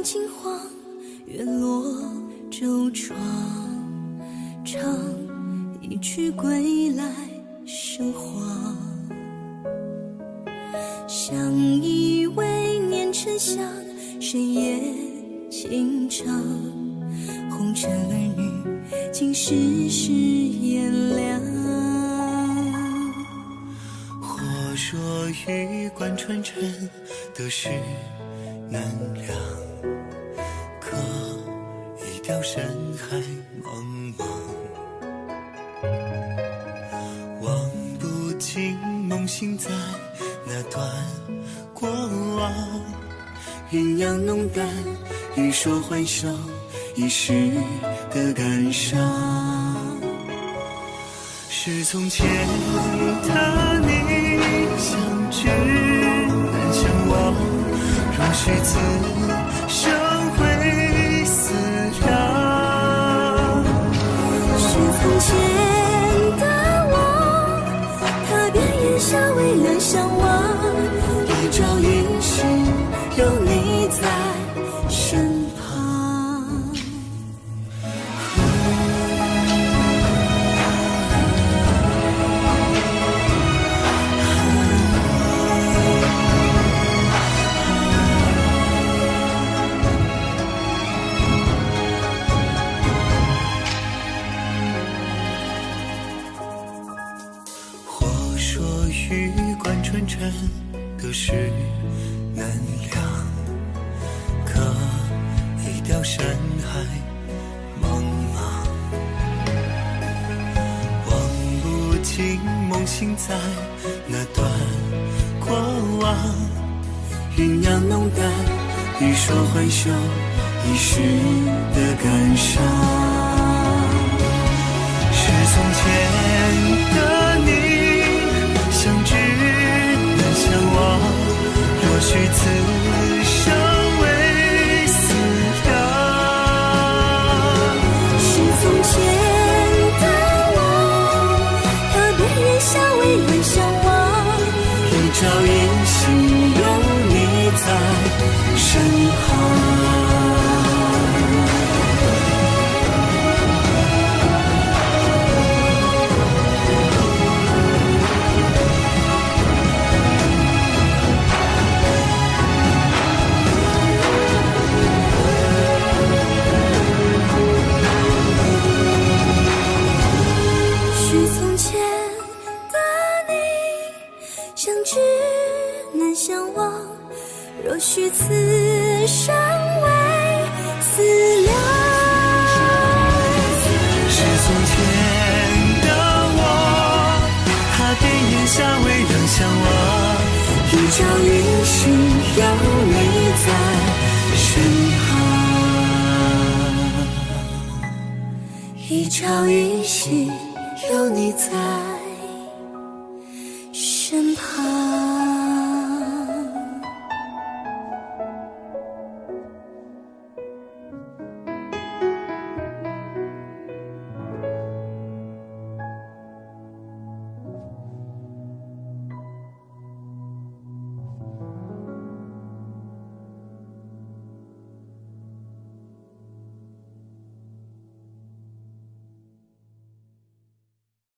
金黄，月落舟窗，唱一曲归来生黄。相依为念沉香，谁也轻唱。红尘儿女，今世是炎凉。 或说玉贯穿尘，得失难量。可一雕深海茫茫，望不尽梦醒在那段过往。鸳鸯浓淡，欲说还休，一时的感伤。是从前的你，相知难相忘。若虚此生会思量。 是从前的我，踏遍烟霞为两相望。一朝一夕，有你在身旁。 或说玉贯穿尘，得失难量。可一雕深海茫茫，望不尽梦醒在那段过往。鸳鸯浓淡，欲说还休，一时的感伤。是从前的你，相知难相忘。若虚此生为思量。 是从前的我，踏遍烟霞为两相望。 一朝一夕，有你在身旁。 是从前的你，相知难相忘。若虚此生为思量。 是从前的我，踏遍烟霞为两相望。 一朝一夕，有你在身旁。一朝一夕，有你在。